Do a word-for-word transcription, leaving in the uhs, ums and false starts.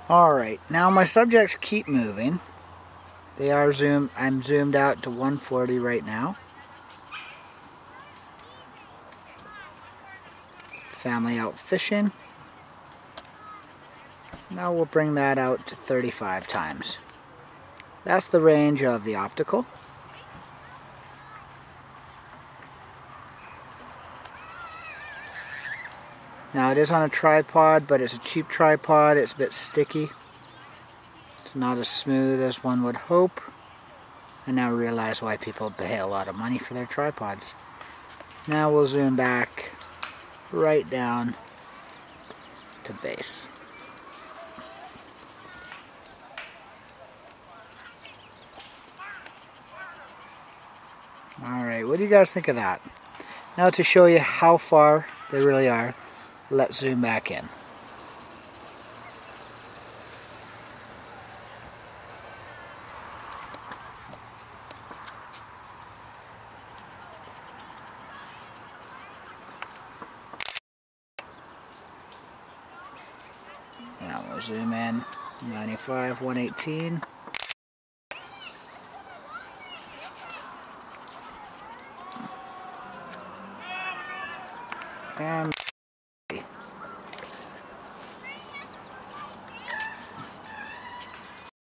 Alright, now my subjects keep moving. They are zoomed, I'm zoomed out to one forty right now. Family out fishing. Now we'll bring that out to thirty-five times. That's the range of the optical. Now it is on a tripod, but it's a cheap tripod. It's a bit sticky. It's not as smooth as one would hope. I now realize why people pay a lot of money for their tripods. Now we'll zoom back right down to base. Alright, what do you guys think of that? Now to show you how far they really are, let's zoom back in. Now we'll zoom in, ninety-five, one eighteen. And